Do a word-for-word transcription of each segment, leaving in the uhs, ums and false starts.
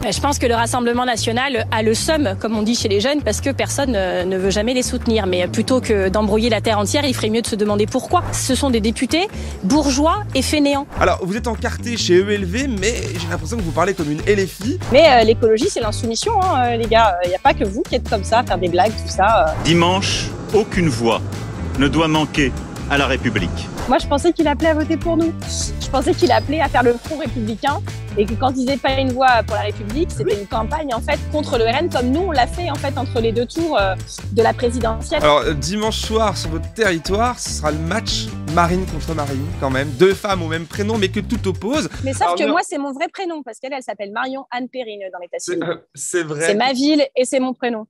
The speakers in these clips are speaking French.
Je pense que le Rassemblement national a le seum, comme on dit chez les jeunes, parce que personne ne veut jamais les soutenir. Mais plutôt que d'embrouiller la terre entière, il ferait mieux de se demander pourquoi. Ce sont des députés bourgeois et fainéants. Alors, vous êtes encarté chez E L V, mais j'ai l'impression que vous parlez comme une L F I. Mais euh, l'écologie, c'est l'insoumission, hein, les gars. Il n'y a pas que vous qui êtes comme ça, à faire des blagues, tout ça. Euh. Dimanche, aucune voix ne doit manquer à la République. Moi, je pensais qu'il appelait à voter pour nous. Je pensais qu'il appelait à faire le front républicain et que quand ils n'avaient pas une voix pour la République, c'était une campagne en fait contre le R N, comme nous on l'a fait en fait entre les deux tours euh, de la présidentielle. Alors euh, dimanche soir sur votre territoire, ce sera le match Marine contre Marine quand même, deux femmes au même prénom mais que tout oppose. Mais sauf Alors, que non. moi c'est mon vrai prénom parce qu'elle elle s'appelle Marion Anne Perrine dans l'état civil. Euh, c'est vrai. C'est ma ville et c'est mon prénom.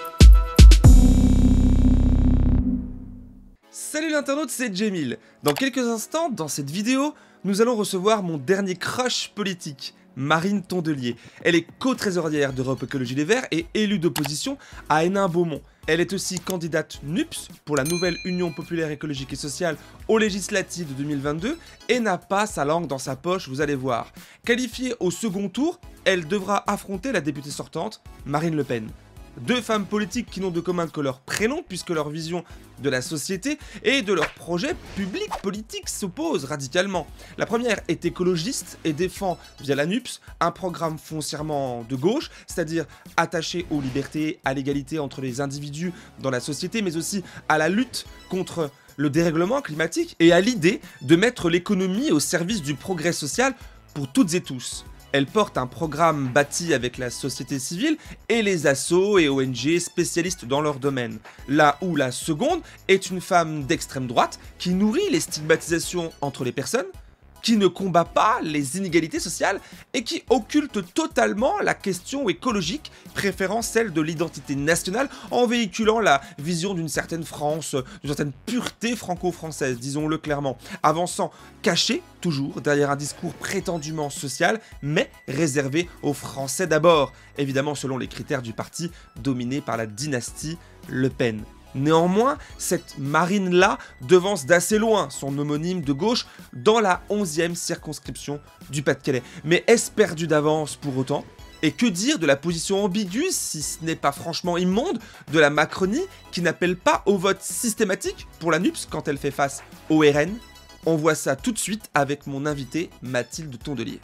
Salut l'internaute, c'est Djemil. Dans quelques instants, dans cette vidéo, nous allons recevoir mon dernier crush politique, Marine Tondelier. Elle est co-trésorière d'Europe Écologie Les Verts et élue d'opposition à Hénin-Beaumont. Elle est aussi candidate N U P S pour la nouvelle Union Populaire Écologique et Sociale aux législatives de deux mille vingt-deux et n'a pas sa langue dans sa poche, vous allez voir. Qualifiée au second tour, elle devra affronter la députée sortante, Marine Le Pen. Deux femmes politiques qui n'ont de commun que leur prénom, puisque leur vision de la société et de leurs projets publics politiques s'opposent radicalement. La première est écologiste et défend, via la N U P S, un programme foncièrement de gauche, c'est-à-dire attaché aux libertés, à l'égalité entre les individus dans la société, mais aussi à la lutte contre le dérèglement climatique et à l'idée de mettre l'économie au service du progrès social pour toutes et tous. Elle porte un programme bâti avec la société civile et les assos et O N G spécialistes dans leur domaine. Là où la seconde est une femme d'extrême droite qui nourrit les stigmatisations entre les personnes, qui ne combat pas les inégalités sociales et qui occulte totalement la question écologique, préférant celle de l'identité nationale en véhiculant la vision d'une certaine France, d'une certaine pureté franco-française, disons-le clairement, avançant caché toujours derrière un discours prétendument social, mais réservé aux Français d'abord, évidemment selon les critères du parti dominé par la dynastie Le Pen. Néanmoins, cette Marine-là devance d'assez loin son homonyme de gauche dans la onzième circonscription du Pas-de-Calais. Mais est-ce perdu d'avance pour autant ? Et que dire de la position ambiguë, si ce n'est pas franchement immonde, de la Macronie qui n'appelle pas au vote systématique pour la N U P S quand elle fait face au R N ? On voit ça tout de suite avec mon invité Mathilde Tondelier.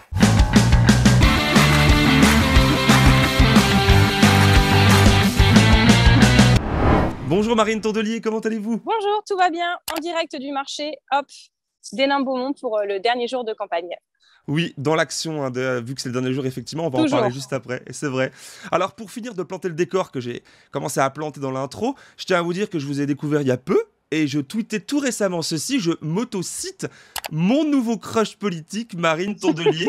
Bonjour Marine Tondelier, comment allez-vous? Bonjour, tout va bien, en direct du marché, hop, d'Hénin-Beaumont pour le dernier jour de campagne. Oui, dans l'action, hein, de, vu que c'est le dernier jour, effectivement, on va Toujours. en parler juste après, et c'est vrai. Alors pour finir de planter le décor que j'ai commencé à planter dans l'intro, je tiens à vous dire que je vous ai découvert il y a peu, et je tweetais tout récemment ceci, je m'auto-cite mon nouveau crush politique, Marine Tondelier.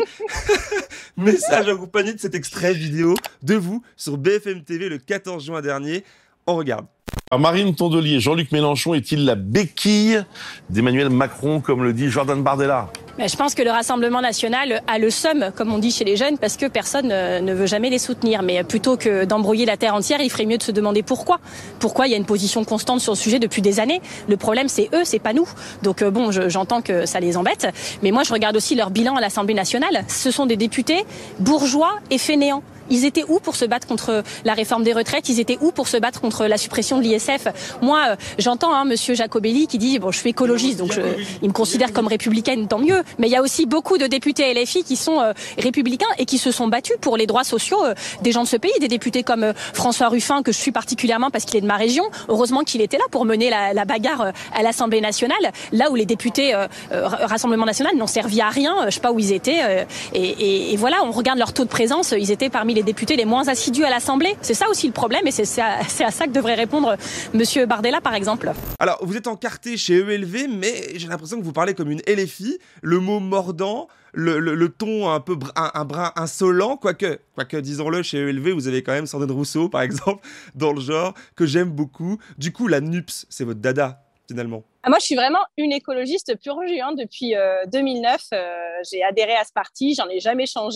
Message accompagné de cet extrait vidéo de vous sur B F M T V le quatorze juin dernier. On regarde. Alors Marine Tondelier, Jean-Luc Mélenchon est-il la béquille d'Emmanuel Macron, comme le dit Jordan Bardella? Je pense que le Rassemblement national a le seum, comme on dit chez les jeunes, parce que personne ne veut jamais les soutenir. Mais plutôt que d'embrouiller la terre entière, il ferait mieux de se demander pourquoi. Pourquoi il y a une position constante sur le sujet depuis des années. Le problème, c'est eux, c'est pas nous. Donc bon, je, j'entends que ça les embête. Mais moi, je regarde aussi leur bilan à l'Assemblée nationale. Ce sont des députés bourgeois et fainéants. Ils étaient où pour se battre contre la réforme des retraites? Ils étaient où pour se battre contre la suppression de l'I S F? Moi, euh, j'entends hein, Monsieur Jacobelli qui dit bon, je suis écologiste, donc je, il me considère comme républicaine, tant mieux. Mais il y a aussi beaucoup de députés L F I qui sont euh, républicains et qui se sont battus pour les droits sociaux euh, des gens de ce pays. Des députés comme euh, François Ruffin, que je suis particulièrement parce qu'il est de ma région. Heureusement qu'il était là pour mener la, la bagarre euh, à l'Assemblée nationale, là où les députés euh, euh, Rassemblement national n'ont servi à rien. Euh, je sais pas où ils étaient. Euh, et, et, et voilà, on regarde leur taux de présence. Ils étaient parmi les députés les moins assidus à l'Assemblée. C'est ça aussi le problème et c'est à, c'est à ça que devrait répondre Monsieur Bardella par exemple. Alors vous êtes encarté chez E L V mais j'ai l'impression que vous parlez comme une L F I, le mot mordant, le, le, le ton un peu br un, un brin insolent, quoique, quoique disons-le, chez E L V vous avez quand même Sandrine Rousseau par exemple, dans le genre, que j'aime beaucoup. Du coup la N U P S, c'est votre dada finalement. Moi, je suis vraiment une écologiste pure jus. Hein. Depuis euh, deux mille neuf, euh, j'ai adhéré à ce parti, j'en ai jamais changé.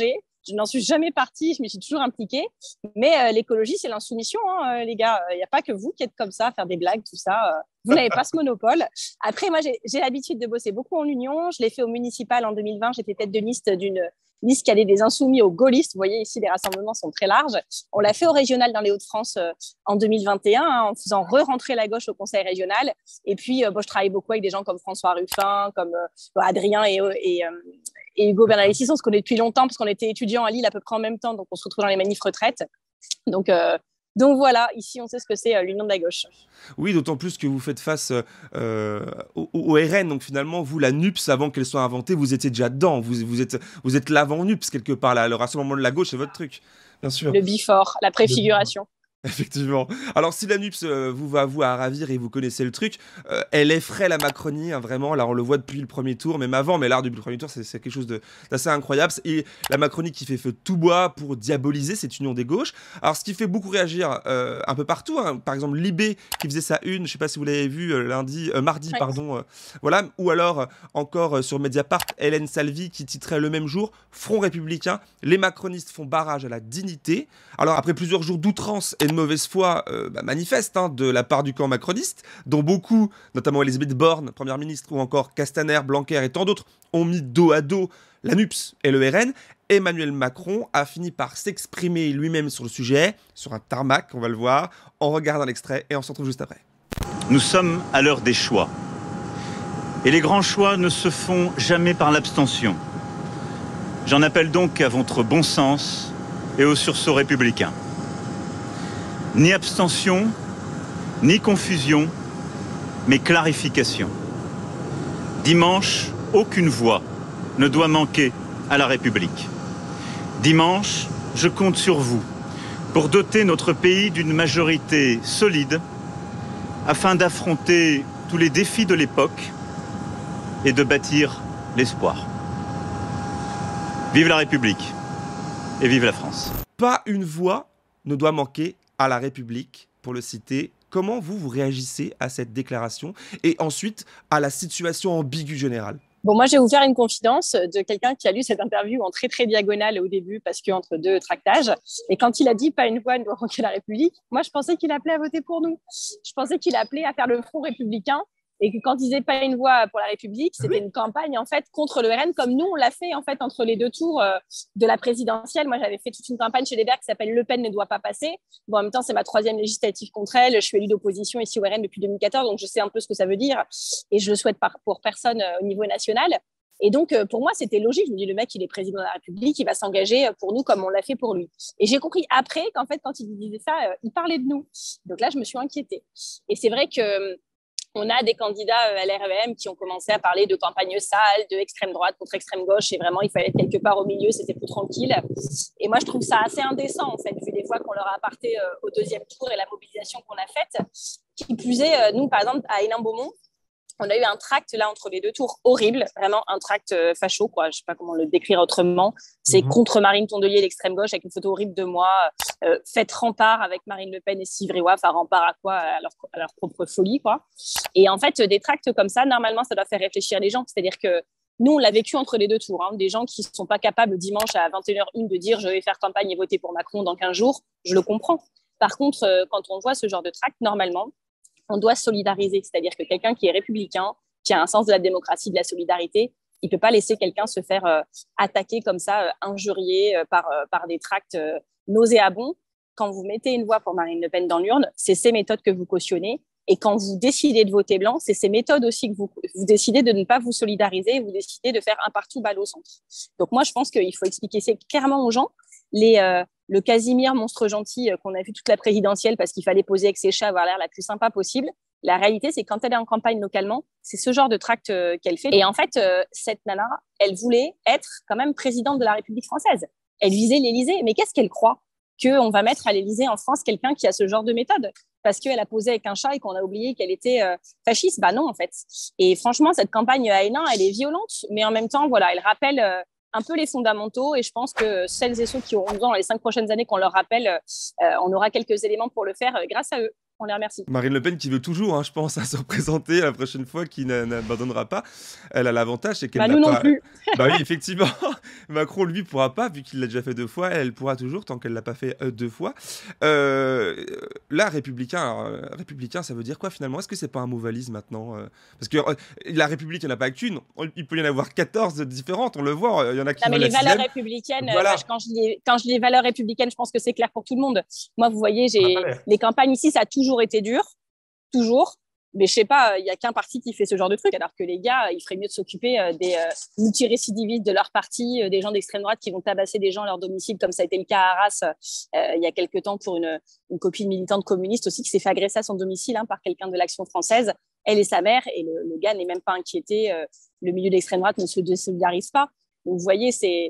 Je n'en suis jamais partie, je me suis toujours impliquée. Mais euh, l'écologie, c'est l'insoumission, hein, les gars. Il n'y a pas que vous qui êtes comme ça, à faire des blagues, tout ça. Vous n'avez pas ce monopole. Après, moi, j'ai, j'ai l'habitude de bosser beaucoup en union. Je l'ai fait au municipal en deux mille vingt. J'étais tête de liste d'une liste qui allait des insoumis aux gaullistes. Vous voyez, ici, les rassemblements sont très larges. On l'a fait au régional dans les Hauts-de-France euh, en deux mille vingt et un, hein, en faisant re-rentrer la gauche au conseil régional. Et puis, euh, bon, je travaille beaucoup avec des gens comme François Ruffin, comme euh, Adrien et, et, euh, et Hugo Bernalicis. On se connaît depuis longtemps parce qu'on était étudiants à Lille à peu près en même temps. Donc, on se retrouve dans les manifs retraites. Donc, euh, Donc voilà, ici on sait ce que c'est euh, l'union de la gauche. Oui, d'autant plus que vous faites face euh, au, au R N, donc finalement vous, la NUPS, avant qu'elle soit inventée, vous étiez déjà dedans, vous, vous êtes, vous êtes l'avant NUPS quelque part, là, le Rassemblement de la gauche c'est votre truc, bien sûr. Le before, la préfiguration. Effectivement. Alors si la NUPS euh, vous va vous à ravir et vous connaissez le truc, euh, elle effraie la Macronie, hein, vraiment. Là on le voit depuis le premier tour, même avant, mais là depuis le premier tour c'est, c'est quelque chose de, d'assez incroyable. Et la Macronie qui fait feu de tout bois pour diaboliser cette union des gauches. Alors ce qui fait beaucoup réagir euh, un peu partout, hein, par exemple Libé qui faisait sa une, je sais pas si vous l'avez vu euh, lundi, euh, mardi ouais. pardon, euh, voilà. Ou alors euh, encore euh, sur Mediapart, Hélène Salvi qui titrait le même jour Front républicain, les macronistes font barrage à la dignité. Alors après plusieurs jours d'outrance et de mauvaise foi euh, bah, manifeste hein, de la part du camp macroniste, dont beaucoup, notamment Elisabeth Borne, première ministre, ou encore Castaner, Blanquer et tant d'autres, ont mis dos à dos la NUPS et le R N, Emmanuel Macron a fini par s'exprimer lui-même sur le sujet, sur un tarmac, on va le voir, en regardant l'extrait, et on se retrouve juste après. Nous sommes à l'heure des choix. Et les grands choix ne se font jamais par l'abstention. J'en appelle donc à votre bon sens et au sursaut républicain. Ni abstention, ni confusion, mais clarification. Dimanche, aucune voix ne doit manquer à la République. Dimanche, je compte sur vous pour doter notre pays d'une majorité solide afin d'affronter tous les défis de l'époque et de bâtir l'espoir. Vive la République et vive la France. Pas une voix ne doit manquer à la République, pour le citer. Comment vous, vous réagissez à cette déclaration et ensuite à la situation ambiguë générale? Bon, moi, je vais vous faire une confidence de quelqu'un qui a lu cette interview en très, très diagonale au début parce qu'entre deux tractages. Et quand il a dit « pas une voix ne doit manquer à la République », moi, je pensais qu'il appelait à voter pour nous. Je pensais qu'il appelait à faire le front républicain et que quand il disait « pas une voix pour la République », c'était une campagne, en fait, contre le R N, comme nous, on l'a fait, en fait, entre les deux tours euh, de la présidentielle. Moi, j'avais fait toute une campagne chez les Verts qui s'appelle « Le Pen ne doit pas passer ». Bon, en même temps, c'est ma troisième législative contre elle. Je suis élue d'opposition ici au R N depuis deux mille quatorze, donc je sais un peu ce que ça veut dire et je le souhaite pour personne euh, au niveau national. Et donc, euh, pour moi, c'était logique. Je me dis, le mec, il est président de la République, il va s'engager pour nous comme on l'a fait pour lui. Et j'ai compris après qu'en fait, quand il disait ça, euh, il parlait de nous. Donc là, je me suis inquiétée. Et c'est vrai que euh, on a des candidats euh, L R E M qui ont commencé à parler de campagne sale, de extrême droite contre extrême gauche. Et vraiment, il fallait être quelque part au milieu, c'était plus tranquille. Et moi, je trouve ça assez indécent, en fait, vu des fois qu'on leur a apporté euh, au deuxième tour et la mobilisation qu'on a faite. Qui plus est, euh, nous, par exemple, à Hénin-Beaumont, on a eu un tract là entre les deux tours horrible, vraiment un tract euh, facho, quoi. Je sais pas comment le décrire autrement. C'est mmh. contre Marine Tondelier, l'extrême gauche, avec une photo horrible de moi. Euh, faites rempart avec Marine Le Pen et Steve Riouaf, enfin rempart à quoi, à leur, à leur propre folie, quoi. Et en fait, des tracts comme ça, normalement, ça doit faire réfléchir les gens. C'est-à-dire que nous, on l'a vécu entre les deux tours. Hein. Des gens qui ne sont pas capables dimanche à vingt et une heures une de dire je vais faire campagne et voter pour Macron dans quinze jours. Je le comprends. Par contre, euh, quand on voit ce genre de tract, normalement, on doit solidariser, c'est-à-dire que quelqu'un qui est républicain, qui a un sens de la démocratie, de la solidarité, il ne peut pas laisser quelqu'un se faire euh, attaquer comme ça, euh, injurier euh, par, euh, par des tracts euh, nauséabonds. Quand vous mettez une voix pour Marine Le Pen dans l'urne, c'est ces méthodes que vous cautionnez. Et quand vous décidez de voter blanc, c'est ces méthodes aussi que vous, vous décidez de ne pas vous solidariser, vous décidez de faire un partout balle au centre. Donc moi, je pense qu'il faut expliquer ça clairement aux gens. Les, euh, le Casimir monstre gentil euh, qu'on a vu toute la présidentielle parce qu'il fallait poser avec ses chats, avoir l'air la plus sympa possible. La réalité, c'est que quand elle est en campagne localement, c'est ce genre de tract euh, qu'elle fait. Et en fait, euh, cette nana, elle voulait être quand même présidente de la République française. Elle visait l'Élysée. Mais qu'est-ce qu'elle croit? Qu'on va mettre à l'Élysée en France quelqu'un qui a ce genre de méthode parce qu'elle a posé avec un chat et qu'on a oublié qu'elle était euh, fasciste? Bah non, en fait. Et franchement, cette campagne à Hénin, elle est violente. Mais en même temps, voilà, elle rappelle... Euh, un peu les fondamentaux et je pense que celles et ceux qui auront besoin dans les cinq prochaines années qu'on leur rappelle, euh, on aura quelques éléments pour le faire euh, grâce à eux. On les remercie. Marine Le Pen qui veut toujours, hein, je pense, à se représenter la prochaine fois, qui n'a- n'abandonnera pas. Elle a l'avantage, c'est qu'elle Bah, n'a nous non pas... plus. Bah oui, effectivement. Macron, lui, pourra pas, vu qu'il l'a déjà fait deux fois. Elle pourra toujours, tant qu'elle l'a pas fait euh, deux fois. Euh, là, républicain, alors, euh, républicain, ça veut dire quoi finalement? Est-ce que c'est pas un mot valise maintenant? euh Parce que euh, la République, il n'y en a pas qu'une. On- Il peut y en avoir quatorze différentes, on le voit. Il y en a qui Non, mais veulent les la valeurs sixième. républicaines, euh, Voilà. moi, je- quand, je dis, quand je dis les valeurs républicaines, je pense que c'est clair pour tout le monde. Moi, vous voyez, On n'a j'ai pas l'air. les campagnes ici, ça a toujours été dur, toujours. Mais je sais pas, il n'y a qu'un parti qui fait ce genre de truc, alors que les gars, il ferait mieux de s'occuper euh, des euh, multirécidivistes de leur parti, euh, des gens d'extrême droite qui vont tabasser des gens à leur domicile, comme ça a été le cas à Arras euh, il y a quelques temps pour une, une copine militante communiste aussi qui s'est fait agresser à son domicile hein, par quelqu'un de l'Action française, elle et sa mère, et le, le gars n'est même pas inquiété, euh, le milieu d'extrême droite ne se désolidarise pas. Donc vous voyez, c'est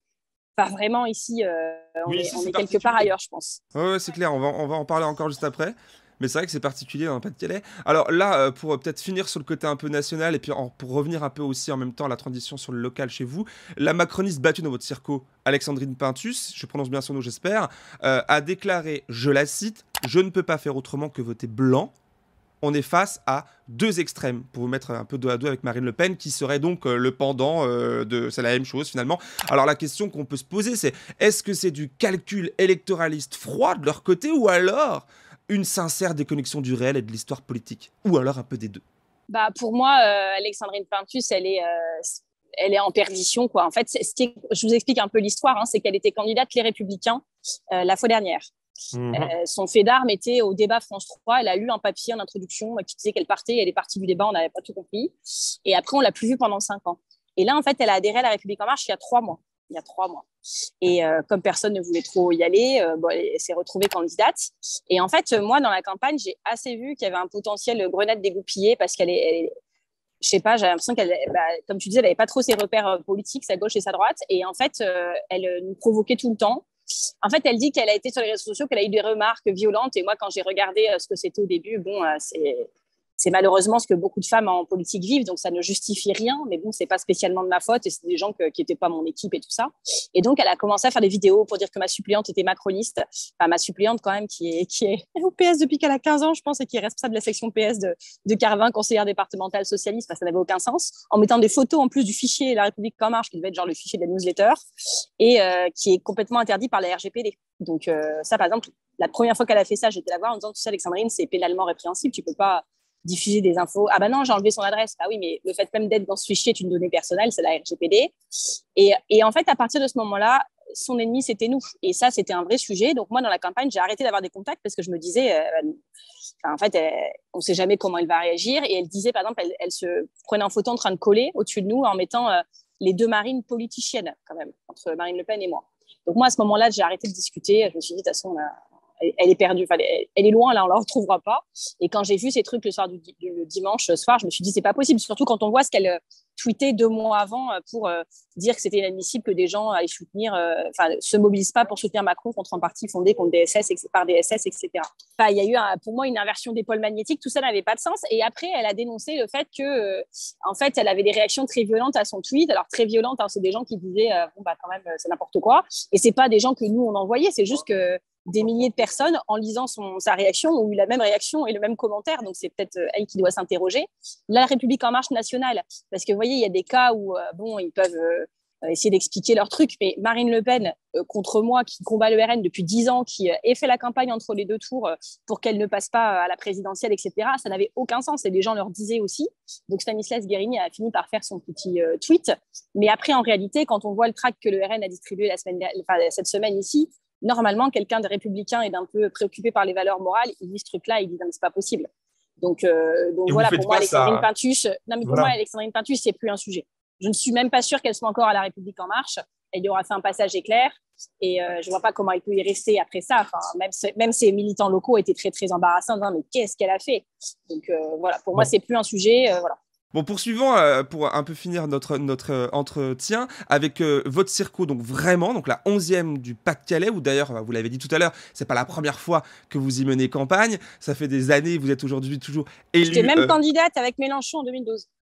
pas vraiment ici, euh, on Oui, est, ici, on c'est est quelque part particulier. ailleurs, je pense. Ouais, ouais, c'est clair, on va, on va en parler encore juste après. Mais c'est vrai que c'est particulier dans le Pas-de-Calais. Alors là, euh, pour euh, peut-être finir sur le côté un peu national, et puis en- pour revenir un peu aussi en même temps à la transition sur le local chez vous, la macroniste battue dans votre circo, Alexandrine Pintus, je prononce bien son nom j'espère, euh, a déclaré, je la cite, « Je ne peux pas faire autrement que voter blanc ». On est face à deux extrêmes, pour vous mettre un peu dos à dos avec Marine Le Pen, qui serait donc euh, le pendant euh, de... C'est la même chose finalement. Alors la question qu'on peut se poser, c'est est-ce que c'est du calcul électoraliste froid de leur côté, ou alors une sincère déconnexion du réel et de l'histoire politique, ou alors un peu des deux? Bah, pour moi, euh, Alexandrine Pintus, elle est, euh, elle est en perdition, quoi. En fait, c'est- ce qui est- je vous explique un peu l'histoire, hein, c'est qu'elle était candidate Les Républicains euh, la fois dernière. Mhm. Euh, son fait d'armes était au débat France trois. Elle a lu un papier en introduction euh, qui disait qu'elle partait. Elle est partie du débat, on n'avait pas tout compris. Et après, on l'a plus vue pendant cinq ans. Et là, en fait, elle a adhéré à La République En Marche il y a trois mois. Il y a trois mois. Et euh, comme personne ne voulait trop y aller, euh, bon, elle s'est retrouvée candidate. Et en fait, moi, dans la campagne, j'ai assez vu qu'il y avait un potentiel grenade dégoupillée parce qu'elle est, elle est je sais pas, j'ai l'impression qu'elle, bah, comme tu disais, elle n'avait pas trop ses repères euh, politiques, sa gauche et sa droite. Et en fait, euh, elle euh, nous provoquait tout le temps. En fait, elle dit qu'elle a été sur les réseaux sociaux, qu'elle a eu des remarques violentes. Et moi, quand j'ai regardé euh, ce que c'était au début, bon, euh, c'est, c'est malheureusement ce que beaucoup de femmes en politique vivent. Donc, ça ne justifie rien. Mais bon, c'est pas spécialement de ma faute. Et c'est des gens que, qui n'étaient pas mon équipe et tout ça. Et donc, elle a commencé à faire des vidéos pour dire que ma suppléante était macroniste. Enfin, ma suppléante, quand même, qui est, qui est au P S depuis qu'elle a quinze ans, je pense, et qui est responsable de la section P S de, de Carvin, conseillère départementale socialiste. Enfin, ça n'avait aucun sens. En mettant des photos en plus du fichier La République En Marche, qui devait être genre le fichier de la newsletter, et euh, qui est complètement interdit par la R G P D. Donc, euh, ça, par exemple, la première fois qu'elle a fait ça, j'étais la voir en disant, tu sais, Alexandrine, c'est pénalement répréhensible. Tu peux pas diffuser des infos. Ah bah non, j'ai enlevé son adresse. Ah oui, mais le fait même d'être dans ce fichier est une donnée personnelle, c'est la R G P D. Et, et en fait, à partir de ce moment-là, son ennemi, c'était nous. Et ça, c'était un vrai sujet. Donc moi, dans la campagne, j'ai arrêté d'avoir des contacts parce que je me disais, euh, enfin, en fait, elle, on ne sait jamais comment elle va réagir. Et elle disait, par exemple, elle, elle se prenait en photo en train de coller au-dessus de nous en mettant euh, les deux Marines politiciennes, quand même, entre Marine Le Pen et moi. Donc moi, à ce moment-là, j'ai arrêté de discuter. Je me suis dit, de toute façon, on a, elle, elle est perdue. Enfin, elle, elle est loin, là, on ne la retrouvera pas. Et quand j'ai vu ces trucs le soir du, du le dimanche soir, je me suis dit, c'est pas possible. Surtout quand on voit ce qu'elle tweetait deux mois avant pour euh, dire que c'était inadmissible que des gens aillent soutenir, enfin, euh, se mobilisent pas pour soutenir Macron contre un parti fondé contre des S S, par des S S, et cetera. Enfin, il y a eu, un, pour moi, une inversion des pôles magnétiques. Tout ça n'avait pas de sens. Et après, elle a dénoncé le fait que, euh, en fait, elle avait des réactions très violentes à son tweet. Alors, très violentes, hein, c'est des gens qui disaient, euh, bon, bah, quand même, c'est n'importe quoi. Et c'est pas des gens que nous, on envoyait. C'est juste que des milliers de personnes, en lisant son, sa réaction, ont eu la même réaction et le même commentaire. Donc, c'est peut-être elle qui doit s'interroger. La République En Marche nationale, parce que, vous voyez, il y a des cas où, euh, bon, ils peuvent euh, essayer d'expliquer leur truc, mais Marine Le Pen, euh, contre moi, qui combat le R N depuis dix ans, qui euh, ait fait la campagne entre les deux tours euh, pour qu'elle ne passe pas à la présidentielle, et cetera, ça n'avait aucun sens. Et les gens leur disaient aussi. Donc, Stanislas Guérini a fini par faire son petit euh, tweet. Mais après, en réalité, quand on voit le tract que le R N a distribué la semaine, enfin, cette semaine ici, normalement, quelqu'un de républicain et d'un peu préoccupé par les valeurs morales, il lit ce truc-là, il dit non, c'est pas possible. Donc, euh, donc voilà, pour moi, Alexandrine Pintus, non, mais pour voilà. moi, Alexandrine Pintus, c'est plus un sujet. Je ne suis même pas sûre qu'elle soit encore à La République En Marche. Elle y aura fait un passage éclair et euh, je ne vois pas comment elle peut y rester après ça. Enfin, même, même ses militants locaux étaient très, très embarrassants. Non, mais qu'est-ce qu'elle a fait? Donc euh, voilà, pour bon. moi, c'est plus un sujet. Euh, voilà. Bon, poursuivons euh, pour un peu finir notre, notre euh, entretien avec euh, votre circo, donc vraiment, donc la onzième du Pas-de-Calais, où d'ailleurs, vous l'avez dit tout à l'heure, c'est pas la première fois que vous y menez campagne, ça fait des années, vous êtes aujourd'hui toujours élu. J'étais même euh... candidate avec Mélenchon en deux mille douze.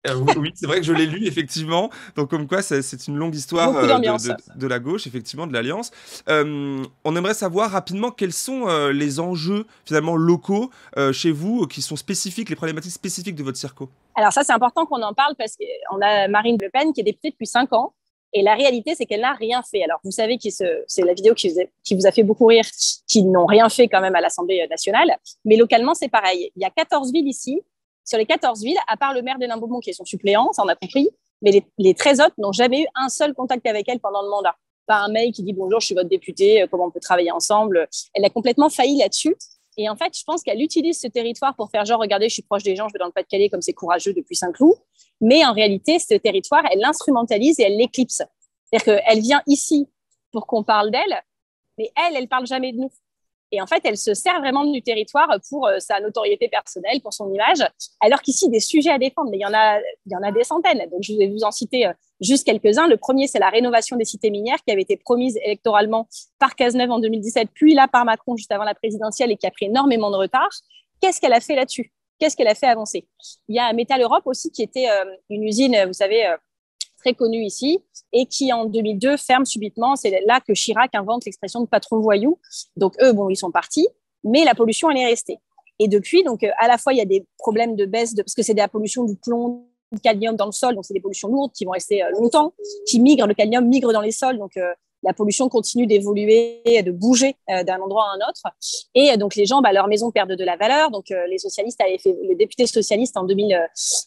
Euh, oui, c'est vrai que je l'ai lu, effectivement. Donc, comme quoi, c'est, c'est une longue histoire Beaucoup euh, d'ambiance. de, de, de la gauche, effectivement, de l'Alliance. Euh, on aimerait savoir rapidement quels sont euh, les enjeux, finalement, locaux euh, chez vous, euh, qui sont spécifiques, les problématiques spécifiques de votre circo. Alors ça, c'est important qu'on en parle parce qu'on a Marine Le Pen qui est députée depuis cinq ans. Et la réalité, c'est qu'elle n'a rien fait. Alors, vous savez que c'est la vidéo qui vous, a, qui vous a fait beaucoup rire, qui n'ont rien fait quand même à l'Assemblée nationale. Mais localement, c'est pareil. Il y a quatorze villes ici. Sur les quatorze villes, à part le maire d'Hénin-Beaumont qui est son suppléant, ça on a compris, mais les, les treize autres n'ont jamais eu un seul contact avec elle pendant le mandat. Pas un mail qui dit « Bonjour, je suis votre députée, comment on peut travailler ensemble ?» Elle a complètement failli là-dessus. Et en fait, je pense qu'elle utilise ce territoire pour faire genre « Regardez, je suis proche des gens, je vais dans le Pas-de-Calais comme c'est courageux depuis Saint-Cloud. » Mais en réalité, ce territoire, elle l'instrumentalise et elle l'éclipse. C'est-à-dire qu'elle vient ici pour qu'on parle d'elle, mais elle, elle ne parle jamais de nous. Et en fait, elle se sert vraiment du territoire pour euh, sa notoriété personnelle, pour son image, alors qu'ici, des sujets à défendre, mais il y en a, il y en a des centaines. Donc, je vais vous en citer euh, juste quelques-uns. Le premier, c'est la rénovation des cités minières qui avait été promise électoralement par Cazeneuve en deux mille dix-sept, puis là par Macron juste avant la présidentielle et qui a pris énormément de retard. Qu'est-ce qu'elle a fait là-dessus? Qu'est-ce qu'elle a fait avancer? Il y a Métal Europe aussi qui était euh, une usine, vous savez, euh, très connue ici, et qui en deux mille deux ferme subitement. C'est là que Chirac invente l'expression de patron voyou. Donc eux, bon, ils sont partis, mais la pollution, elle est restée. Et depuis, donc à la fois, il y a des problèmes de baisse, de, parce que c'est de la pollution du plomb, du cadmium dans le sol, donc c'est des pollutions lourdes qui vont rester longtemps, qui migrent, le cadmium migre dans les sols, donc euh, la pollution continue d'évoluer, de bouger euh, d'un endroit à un autre. Et euh, donc les gens, bah, leurs maisons perdent de la valeur. Donc euh, les socialistes avaient fait, le député socialiste en deux mille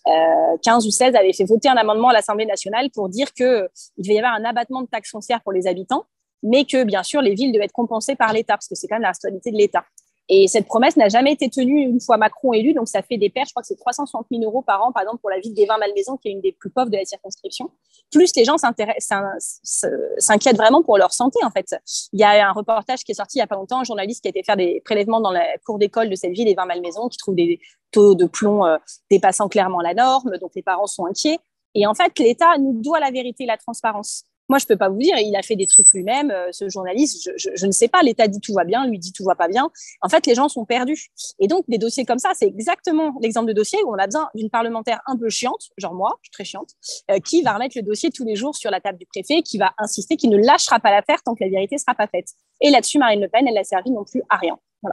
quinze ou seize avait fait voter un amendement à l'Assemblée nationale pour dire qu'il euh, devait y avoir un abattement de taxes foncières pour les habitants, mais que bien sûr les villes devaient être compensées par l'État, parce que c'est quand même la responsabilité de l'État. Et cette promesse n'a jamais été tenue une fois Macron élu, donc ça fait des pertes, je crois que c'est trois cent soixante mille euros par an, par exemple, pour la ville d'Evin-Malmaison, qui est une des plus pauvres de la circonscription. Plus les gens s'inquiètent vraiment pour leur santé, en fait. Il y a un reportage qui est sorti il n'y a pas longtemps, un journaliste qui a été faire des prélèvements dans la cour d'école de cette ville, Evin-Malmaison, qui trouve des taux de plomb euh, dépassant clairement la norme, donc les parents sont inquiets. Et en fait, l'État nous doit la vérité et la transparence. Moi, je peux pas vous dire, il a fait des trucs lui-même, euh, ce journaliste, je, je, je ne sais pas, l'État dit tout va bien, lui dit tout va pas bien. En fait, les gens sont perdus. Et donc, des dossiers comme ça, c'est exactement l'exemple de dossier où on a besoin d'une parlementaire un peu chiante, genre moi, je suis très chiante, euh, qui va remettre le dossier tous les jours sur la table du préfet, qui va insister, qui ne lâchera pas l'affaire tant que la vérité sera pas faite. Et là-dessus, Marine Le Pen, elle n'a servi non plus à rien. Voilà.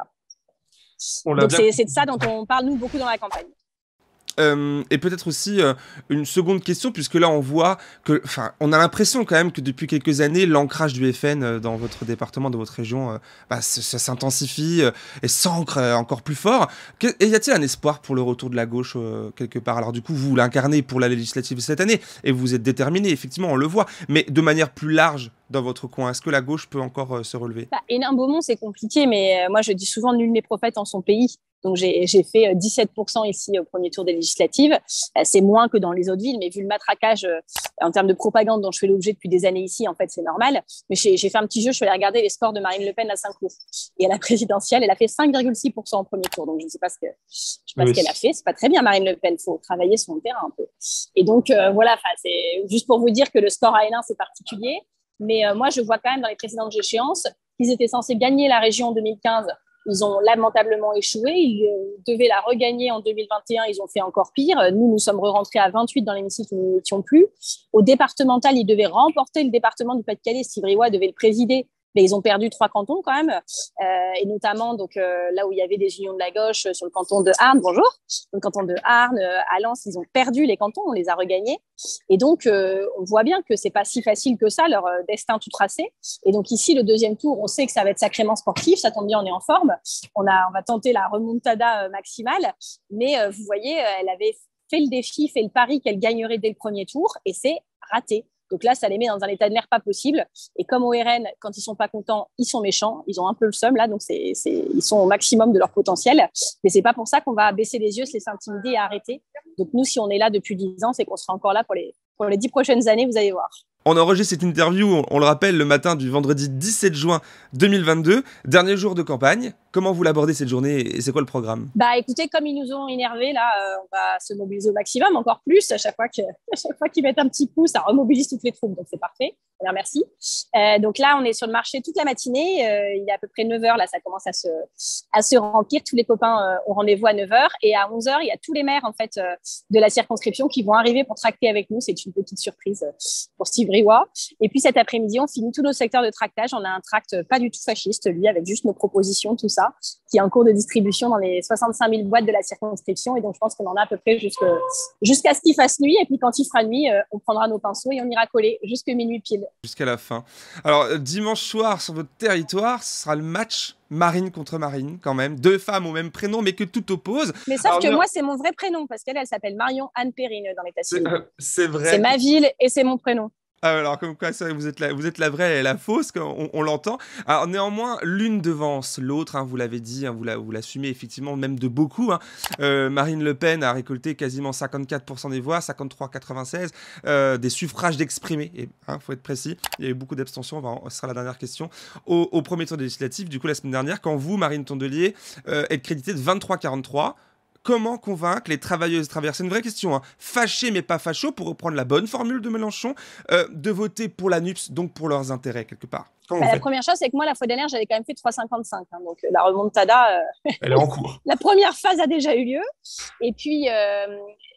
Donc, bien... c'est de ça dont on parle, nous, beaucoup dans la campagne. Euh, et peut-être aussi euh, une seconde question, puisque là on voit que, enfin, on a l'impression quand même que depuis quelques années, l'ancrage du F N euh, dans votre département, dans votre région, euh, bah, ça s'intensifie euh, et s'ancre euh, encore plus fort. Que, et y a-t-il un espoir pour le retour de la gauche euh, quelque part? Alors du coup, vous l'incarnez pour la législative cette année et vous êtes déterminé, effectivement, on le voit, mais de manière plus large dans votre coin, est-ce que la gauche peut encore euh, se relever? Bah, Hénin-Beaumont, c'est compliqué, mais euh, moi je dis souvent nul n'est prophète en son pays. Donc, j'ai fait dix-sept pour cent ici au premier tour des législatives. C'est moins que dans les autres villes, mais vu le matraquage en termes de propagande dont je fais l'objet depuis des années ici, en fait, c'est normal. Mais j'ai fait un petit jeu, je suis allée regarder les scores de Marine Le Pen à Saint-Cloud. Et à la présidentielle, elle a fait cinq virgule six pour cent au premier tour. Donc, je ne sais pas ce qu'elle oui. qu a fait. C'est pas très bien, Marine Le Pen. Il faut travailler son terrain un peu. Et donc, euh, voilà, c'est juste pour vous dire que le score à Hénin, c'est particulier. Mais euh, moi, je vois quand même dans les précédentes échéances qu'ils étaient censés gagner la région en deux mille quinze. Ils ont lamentablement échoué. Ils euh, devaient la regagner en deux mille vingt et un. Ils ont fait encore pire. Nous, nous sommes rentrés à vingt-huit dans l'hémicycle où nous n'étions plus. Au départemental, ils devaient remporter le département du Pas-de-Calais. Steve Riouat devait le présider. Mais ils ont perdu trois cantons quand même, euh, et notamment donc euh, là où il y avait des unions de la gauche, euh, sur le canton de Arnes, bonjour, le canton de Arnes, euh, à Lens, ils ont perdu les cantons, on les a regagnés, et donc euh, on voit bien que c'est pas si facile que ça leur euh, destin tout tracé. Et donc ici le deuxième tour, on sait que ça va être sacrément sportif, ça tombe bien, on est en forme, on a on va tenter la remontada euh, maximale, mais euh, vous voyez, euh, elle avait fait le défi, fait le pari qu'elle gagnerait dès le premier tour, et c'est raté. Donc là, ça les met dans un état de nerf pas possible. Et comme au R N, quand ils sont pas contents, ils sont méchants. Ils ont un peu le seum là, donc c'est, c'est, ils sont au maximum de leur potentiel. Mais c'est pas pour ça qu'on va baisser les yeux, se laisser intimider et arrêter. Donc nous, si on est là depuis dix ans, c'est qu'on sera encore là pour les pour les dix prochaines années. Vous allez voir. On enregistre cette interview, on le rappelle, le matin du vendredi dix-sept juin deux mille vingt-deux, dernier jour de campagne. Comment vous l'abordez cette journée et c'est quoi le programme? Bah écoutez, comme ils nous ont énervés, là, euh, on va se mobiliser au maximum, encore plus. À chaque fois que, à chaque fois qu'ils mettent un petit coup, ça remobilise toutes les troupes, donc c'est parfait. Alors, merci. Euh, donc là, on est sur le marché toute la matinée. Euh, il est à peu près neuf heures, là, ça commence à se, à se remplir. Tous les copains euh, ont rendez-vous à neuf heures. Et à onze heures, il y a tous les maires, en fait, euh, de la circonscription qui vont arriver pour tracter avec nous. C'est une petite surprise euh, pour Steve Riouat. Et puis cet après-midi, on finit tous nos secteurs de tractage. On a un tract pas du tout fasciste, lui, avec juste nos propositions, tout ça, qui est en cours de distribution dans les soixante-cinq mille boîtes de la circonscription. Et donc, je pense qu'on en a à peu près jusqu'à jusqu'à ce qu'il fasse nuit. Et puis, quand il fera nuit, euh, on prendra nos pinceaux et on ira coller jusqu'à minuit pile. Jusqu'à la fin. Alors, euh, dimanche soir, sur votre territoire, ce sera le match Marine contre Marine, quand même. Deux femmes au même prénom, mais que tout oppose. Mais sauf Alors, que non. moi, c'est mon vrai prénom, parce qu'elle, elle s'appelle Marion Anne Perrine dans l'état civil. Euh, c'est vrai. C'est ma ville et c'est mon prénom. Ah, alors, comme quoi, ça, vous, êtes la, vous êtes la vraie et la fausse, on, on l'entend. Alors, néanmoins, l'une devance l'autre, hein, vous l'avez dit, hein, vous l'assumez effectivement, même de beaucoup. Hein. Euh, Marine Le Pen a récolté quasiment cinquante-quatre pour cent des voix, cinquante-trois virgule quatre-vingt-seize, euh, des suffrages d'exprimés. Il hein, faut être précis, il y a eu beaucoup d'abstention, ce sera la dernière question. Au, au premier tour des législatives, du coup, la semaine dernière, quand vous, Marine Tondelier, euh, êtes créditée de vingt-trois virgule quarante-trois, comment convaincre les travailleuses et travailleurs, c'est une vraie question, hein, fâchés mais pas fachos, pour reprendre la bonne formule de Mélenchon, euh, de voter pour la N U P S, donc pour leurs intérêts, quelque part? Bah, la première chose, c'est que moi, la fois dernière, j'avais quand même fait trois virgule cinquante-cinq. Hein, donc, la remontada, euh, elle est en cours. La première phase a déjà eu lieu. Et puis, euh,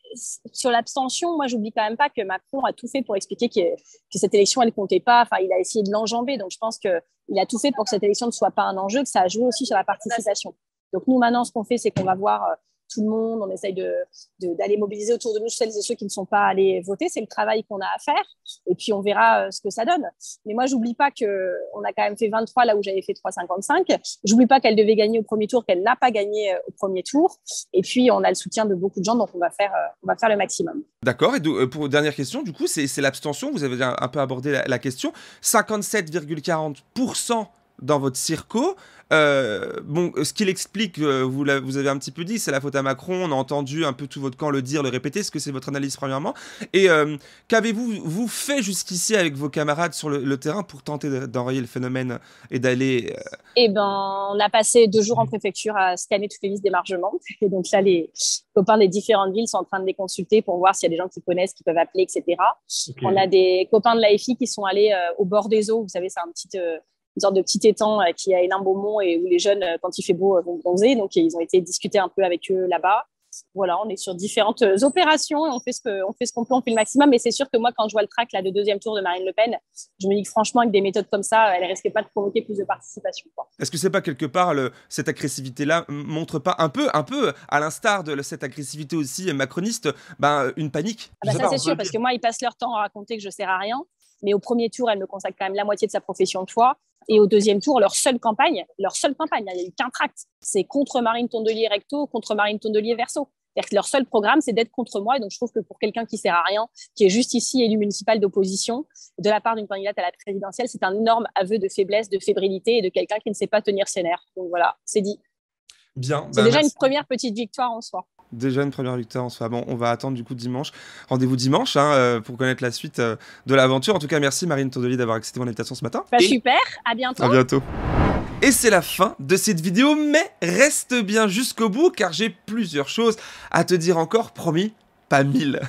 sur l'abstention, moi, j'oublie quand même pas que Macron a tout fait pour expliquer que, que cette élection, elle comptait pas. Enfin, il a essayé de l'enjamber. Donc, je pense qu'il a tout fait pour que cette élection ne soit pas un enjeu, que ça a joué aussi sur la participation. Donc, nous, maintenant, ce qu'on fait, c'est qu'on va voir euh, tout le monde, on essaye de, de, d'aller mobiliser autour de nous celles et ceux qui ne sont pas allés voter. C'est le travail qu'on a à faire. Et puis, on verra euh, ce que ça donne. Mais moi, j'oublie pas qu'on a quand même fait vingt-trois là où j'avais fait trois virgule cinquante-cinq. J'oublie pas qu'elle devait gagner au premier tour, qu'elle n'a pas gagné euh, au premier tour. Et puis, on a le soutien de beaucoup de gens, donc on va faire, euh, on va faire le maximum. D'accord. Et de, pour dernière question, du coup, c'est l'abstention. Vous avez un, un peu abordé la, la question. cinquante-sept virgule quarante pour cent dans votre circo. Euh, bon, ce qu'il explique, euh, vous, vous avez un petit peu dit, c'est la faute à Macron. On a entendu un peu tout votre camp le dire, le répéter. Est-ce que c'est votre analyse premièrement? Et euh, qu'avez-vous vous fait jusqu'ici avec vos camarades sur le, le terrain pour tenter d'enrayer le phénomène et d'aller euh... Eh ben, on a passé deux jours en préfecture à scanner toutes les listes d'émargement. Et donc là, les copains des différentes villes sont en train de les consulter pour voir s'il y a des gens qui connaissent, qui peuvent appeler, et cetera. Okay. On a des copains de l'A F I qui sont allés euh, au bord des eaux. Vous savez, c'est un petit... Euh, une sorte de petit étang euh, qui a Hénin-Beaumont et où les jeunes, euh, quand il fait beau, euh, vont bronzer. Donc, ils ont été discuter un peu avec eux là-bas. Voilà, on est sur différentes euh, opérations et on fait ce que, on fait ce qu'on peut, on fait le maximum. Mais c'est sûr que moi, quand je vois le track là, de deuxième tour de Marine Le Pen, je me dis que franchement, avec des méthodes comme ça, elle ne risquait pas de provoquer plus de participation. Est-ce que c'est pas quelque part, le, cette agressivité-là montre pas un peu, un peu à l'instar de cette agressivité aussi macroniste, ben, une panique? Ah bah ça, c'est sûr, parce que moi, ils passent leur temps à raconter que je ne sers à rien. Mais au premier tour, elle me consacre quand même la moitié de sa profession de foi. Et au deuxième tour, leur seule campagne, leur seule campagne, il n'y a eu qu'un tract, c'est contre Marine Tondelier recto, contre Marine Tondelier verso. C'est-à-dire que leur seul programme, c'est d'être contre moi. Et donc, je trouve que pour quelqu'un qui ne sert à rien, qui est juste ici élu municipal d'opposition, de la part d'une candidate à la présidentielle, c'est un énorme aveu de faiblesse, de fébrilité et de quelqu'un qui ne sait pas tenir ses nerfs. Donc voilà, c'est dit. Bien. C'est bah, déjà merci. Une première petite victoire en soi. Déjà une première victoire en soi. Bon, on va attendre du coup dimanche. Rendez-vous dimanche hein, pour connaître la suite euh, de l'aventure. En tout cas, merci Marine Tondelier d'avoir accepté mon invitation ce matin. Bah, Et... Super, à bientôt. À bientôt. Et c'est la fin de cette vidéo, mais reste bien jusqu'au bout car j'ai plusieurs choses à te dire encore, promis. Pas mille.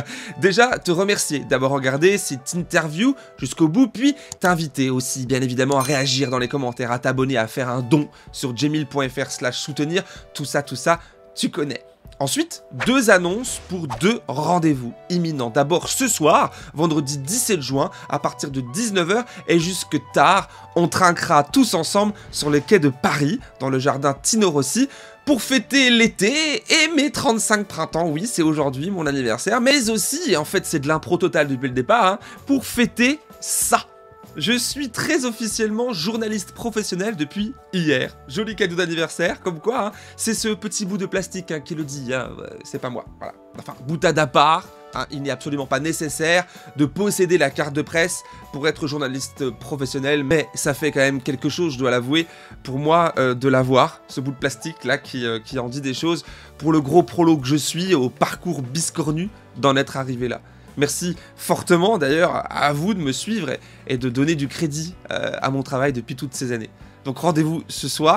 Déjà, te remercier d'avoir regardé cette interview jusqu'au bout, puis t'inviter aussi, bien évidemment, à réagir dans les commentaires, à t'abonner, à faire un don sur jemil point fr slash soutenir. Tout ça, tout ça, tu connais. Ensuite, deux annonces pour deux rendez-vous imminents. D'abord ce soir, vendredi dix-sept juin, à partir de dix-neuf heures et jusque tard, on trinquera tous ensemble sur les quais de Paris, dans le jardin Tino Rossi, pour fêter l'été et mes trente-cinq printemps. Oui, c'est aujourd'hui mon anniversaire, mais aussi, et en fait c'est de l'impro totale depuis le départ, hein, pour fêter ça. Je suis très officiellement journaliste professionnel depuis hier. Joli cadeau d'anniversaire, comme quoi, hein, c'est ce petit bout de plastique hein, qui le dit, hein, c'est pas moi, voilà. Enfin, boutade à part, hein, il n'est absolument pas nécessaire de posséder la carte de presse pour être journaliste professionnel, mais ça fait quand même quelque chose, je dois l'avouer, pour moi, euh, de l'avoir, ce bout de plastique là qui, euh, qui en dit des choses, pour le gros prolo que je suis, au parcours biscornu d'en être arrivé là. Merci fortement d'ailleurs à vous de me suivre et, et de donner du crédit euh, à mon travail depuis toutes ces années. Donc rendez-vous ce soir,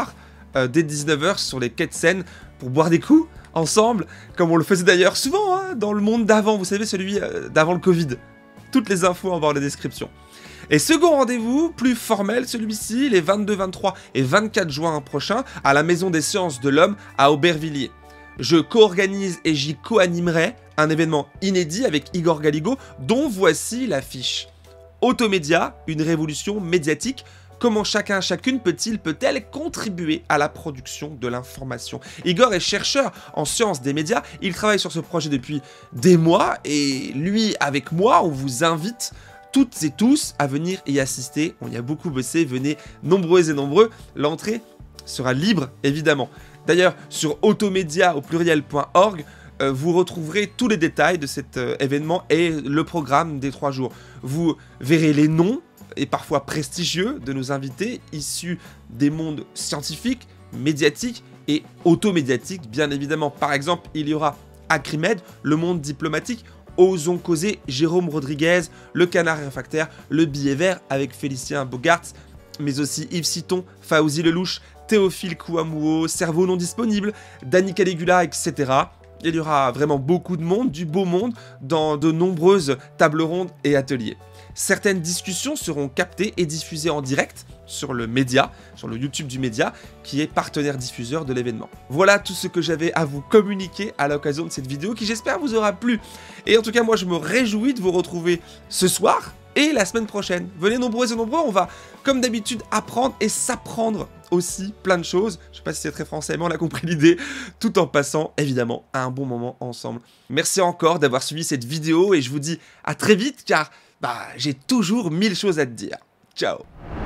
euh, dès dix-neuf heures sur les quais de Seine pour boire des coups ensemble, comme on le faisait d'ailleurs souvent hein, dans le monde d'avant, vous savez, celui euh, d'avant le Covid. Toutes les infos en barre de description. Et second rendez-vous, plus formel celui-ci, les vingt-deux, vingt-trois et vingt-quatre juin prochains, à la Maison des Sciences de l'Homme à Aubervilliers. Je co-organise et j'y co-animerai un événement inédit avec Igor Galigo, dont voici l'affiche. Automédia, une révolution médiatique. Comment chacun, chacune peut-il, peut-elle contribuer à la production de l'information? Igor est chercheur en sciences des médias, il travaille sur ce projet depuis des mois, et lui, avec moi, on vous invite toutes et tous à venir y assister. On y a beaucoup bossé, venez nombreux et nombreux, l'entrée sera libre, évidemment. D'ailleurs, sur automédia au pluriel point org, euh, vous retrouverez tous les détails de cet euh, événement et le programme des trois jours. Vous verrez les noms, et parfois prestigieux, de nos invités, issus des mondes scientifiques, médiatiques et automédiatiques, bien évidemment. Par exemple, il y aura Acrimed, le monde diplomatique, Osons causer, Jérôme Rodriguez, le Canard réfractaire, le Billet vert avec Félicien Bogarts, mais aussi Yves Citon, Fauzi Lelouch, Théophile Kouamouo, Cerveau non disponible, Dani Caligula, et cetera. Il y aura vraiment beaucoup de monde, du beau monde, dans de nombreuses tables rondes et ateliers. Certaines discussions seront captées et diffusées en direct sur le média, sur le YouTube du média, qui est partenaire diffuseur de l'événement. Voilà tout ce que j'avais à vous communiquer à l'occasion de cette vidéo, qui j'espère vous aura plu. Et en tout cas, moi je me réjouis de vous retrouver ce soir et la semaine prochaine. Venez nombreux et nombreux, on va, comme d'habitude, apprendre et s'apprendre aussi plein de choses. Je sais pas si c'est très français, mais on a compris l'idée, tout en passant, évidemment, un bon moment ensemble. Merci encore d'avoir suivi cette vidéo, et je vous dis à très vite, car bah, j'ai toujours mille choses à te dire. Ciao.